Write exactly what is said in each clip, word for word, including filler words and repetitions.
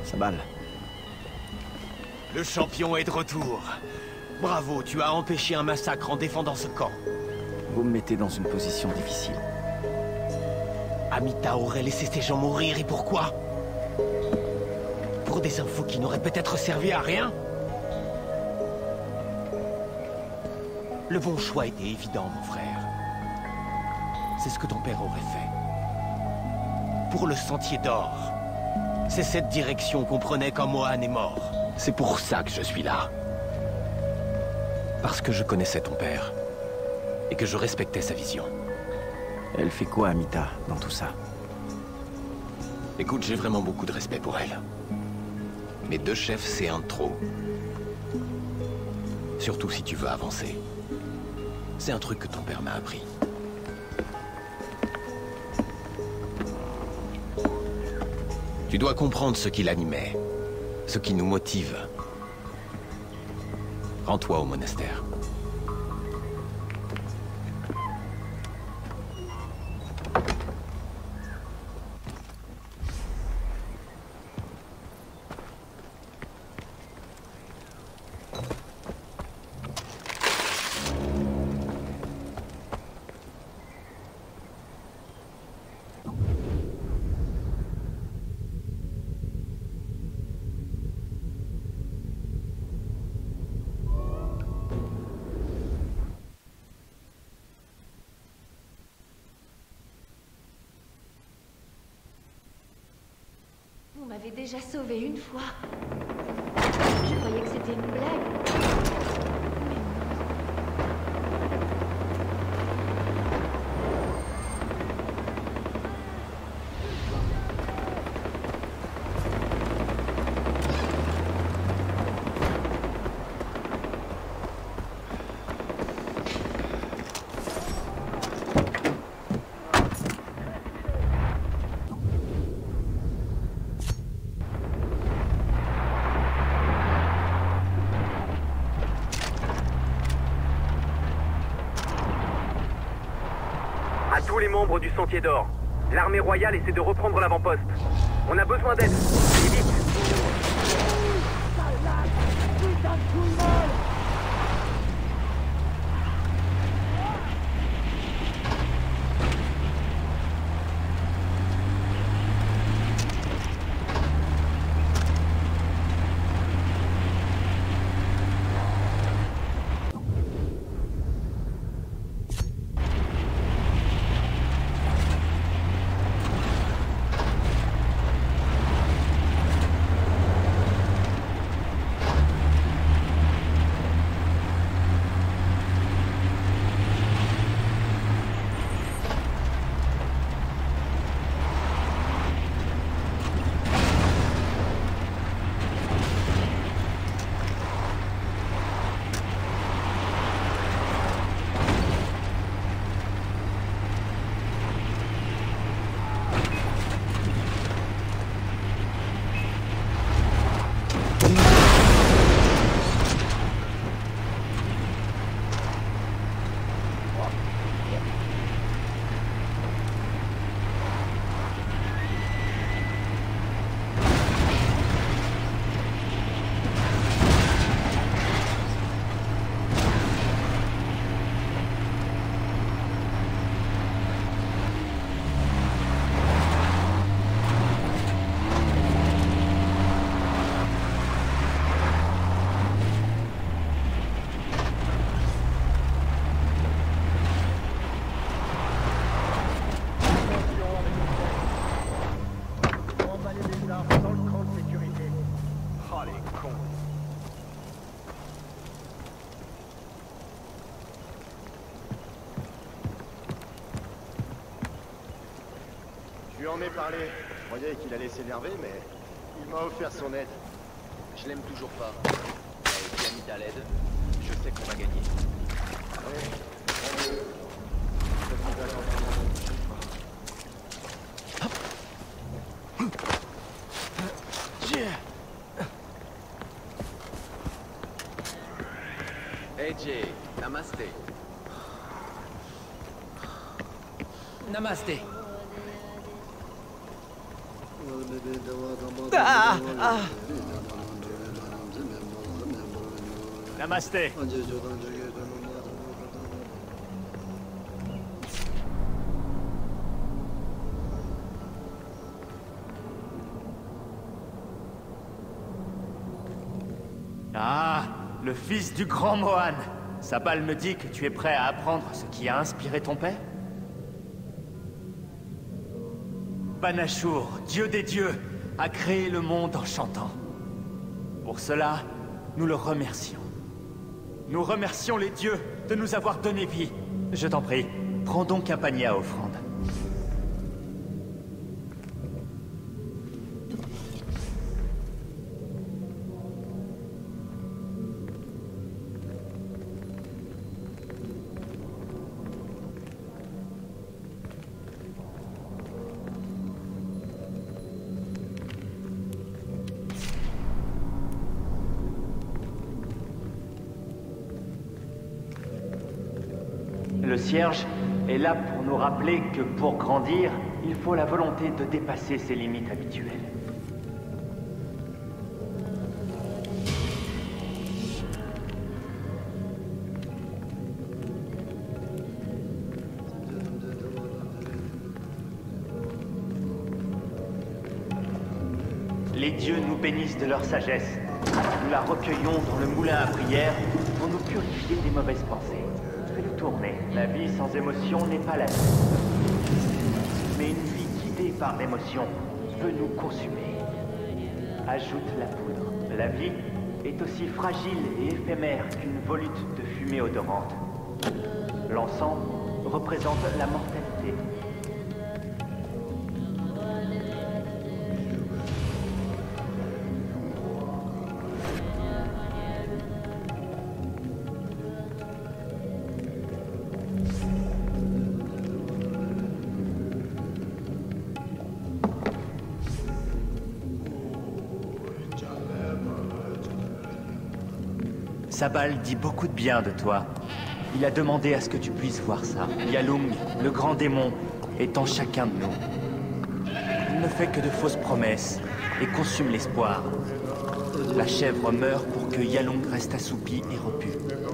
Ça balle. Le champion est de retour. Bravo, tu as empêché un massacre en défendant ce camp. Vous me mettez dans une position difficile. Amita aurait laissé ces gens mourir, et pourquoi? Pour des infos qui n'auraient peut-être servi à rien? Le bon choix était évident, mon frère. C'est ce que ton père aurait fait. Pour le sentier d'or. C'est cette direction qu'on prenait quand Mohan est mort. C'est pour ça que je suis là. Parce que je connaissais ton père. Et que je respectais sa vision. Elle fait quoi, Amita, dans tout ça? Écoute, j'ai vraiment beaucoup de respect pour elle. Mais deux chefs, c'est un de trop. Surtout si tu veux avancer. C'est un truc que ton père m'a appris. Tu dois comprendre ce qui l'animait, ce qui nous motive. Rends-toi au monastère. On m'avait déjà sauvé une fois. Je croyais que c'était une blague. À tous les membres du Sentier d'Or, l'armée royale essaie de reprendre l'avant-poste. On a besoin d'aide. Et vite. Je lui en ai parlé. Je croyais qu'il allait s'énerver, mais il m'a offert son aide. Je l'aime toujours pas. Avec Amita à l'aide, je sais qu'on va gagner. Ouais, tant mieux. Faites attention. Hey Jay, namasté. Namasté. Ah, ah. Namasté. Ah, le fils du grand Mohan. Sabal me dit que tu es prêt à apprendre ce qui a inspiré ton père? Banashur, dieu des dieux, a créé le monde en chantant. Pour cela, nous le remercions. Nous remercions les dieux de nous avoir donné vie. Je t'en prie, prends donc un panier à offrande. Le cierge est là pour nous rappeler que pour grandir, il faut la volonté de dépasser ses limites habituelles. Les dieux nous bénissent de leur sagesse. Nous la recueillons dans le moulin à prière pour nous purifier des mauvaises pensées. Fais-le tourner. La vie sans émotion n'est pas la vie. Mais une vie guidée par l'émotion peut nous consumer. Ajoute la poudre. La vie est aussi fragile et éphémère qu'une volute de fumée odorante. L'encens représente la mortalité. Sabal dit beaucoup de bien de toi. Il a demandé à ce que tu puisses voir ça. Yalung, le grand démon, est en chacun de nous. Il ne fait que de fausses promesses et consume l'espoir. La chèvre meurt pour que Yalung reste assoupi et repu.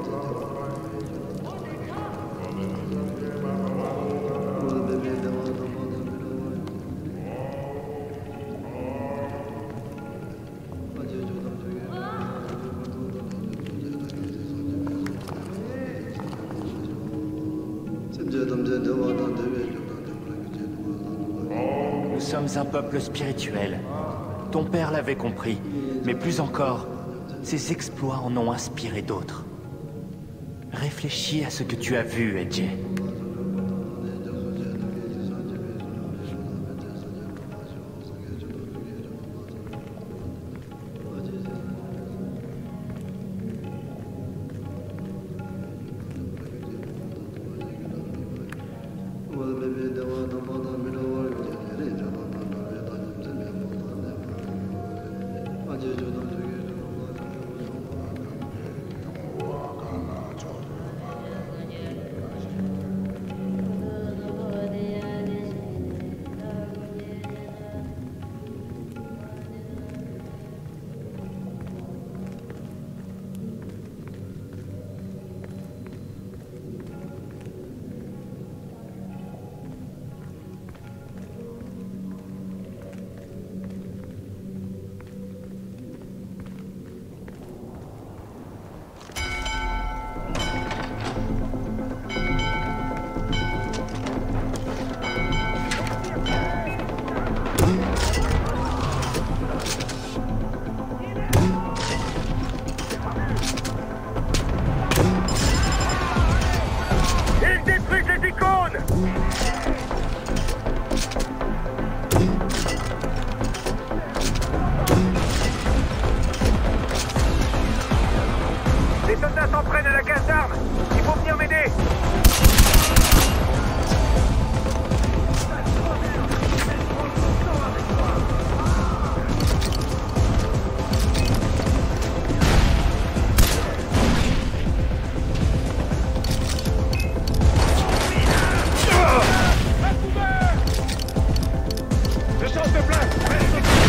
Nous sommes un peuple spirituel. Ton père l'avait compris, mais plus encore, ses exploits en ont inspiré d'autres. Réfléchis à ce que tu as vu, Edge. Change de place!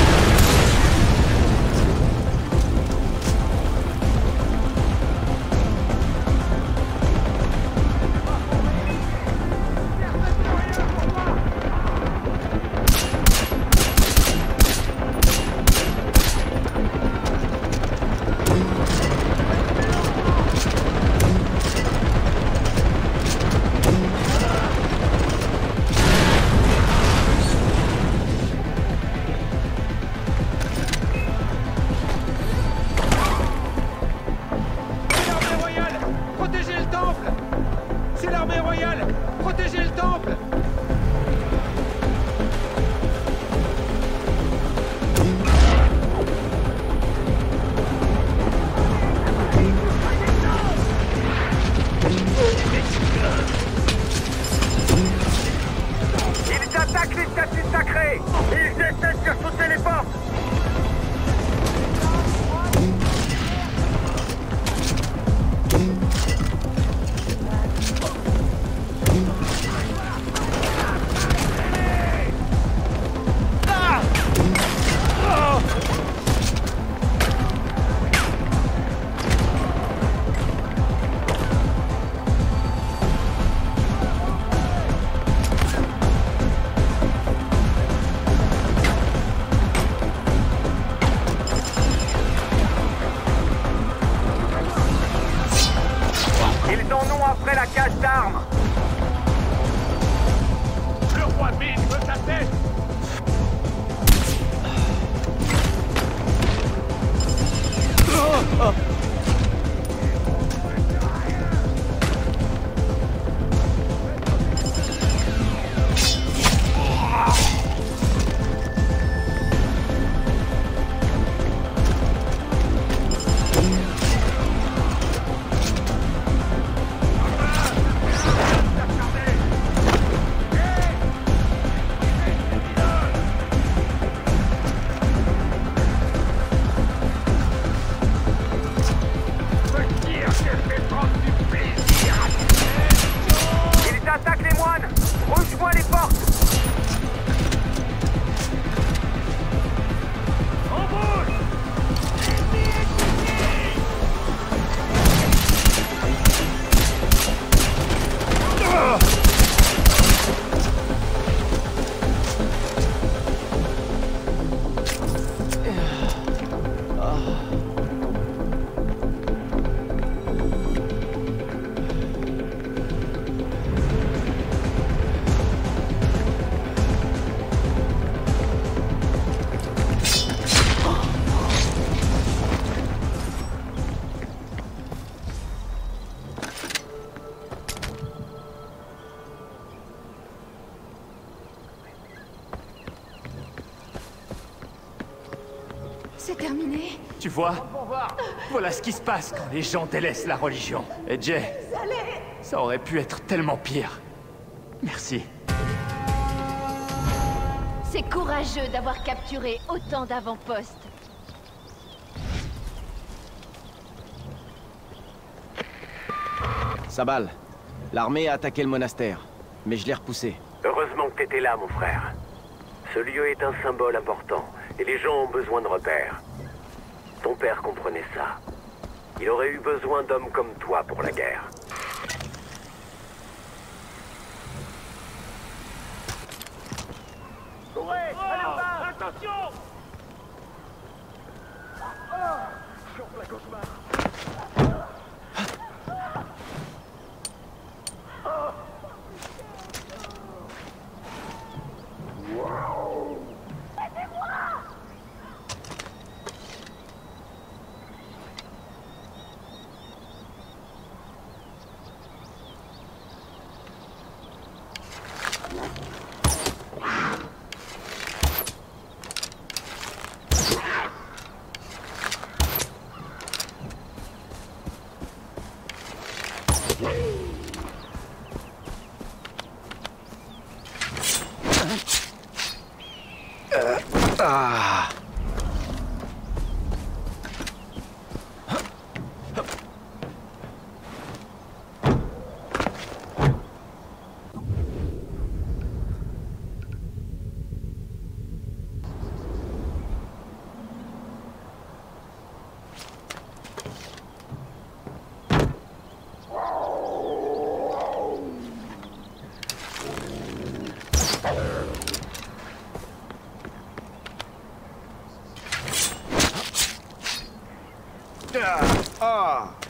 n'en ont après la cache d'armes. Le roi Big veut sa tête. Oh, oh. Attaque les moines! Rejoins les portes! En bouge! C'est terminé. Tu vois? Voilà ce qui se passe quand les gens délaissent la religion. Et Jay, ça aurait pu être tellement pire. Merci. C'est courageux d'avoir capturé autant d'avant-postes. Sabal, l'armée a attaqué le monastère, mais je l'ai repoussé. Heureusement que t'étais là, mon frère. Ce lieu est un symbole important, et les gens ont besoin de repères. Ton père comprenait ça. Il aurait eu besoin d'hommes comme toi pour la guerre. Courez! Allez au bas! Attention! Ah! Ah!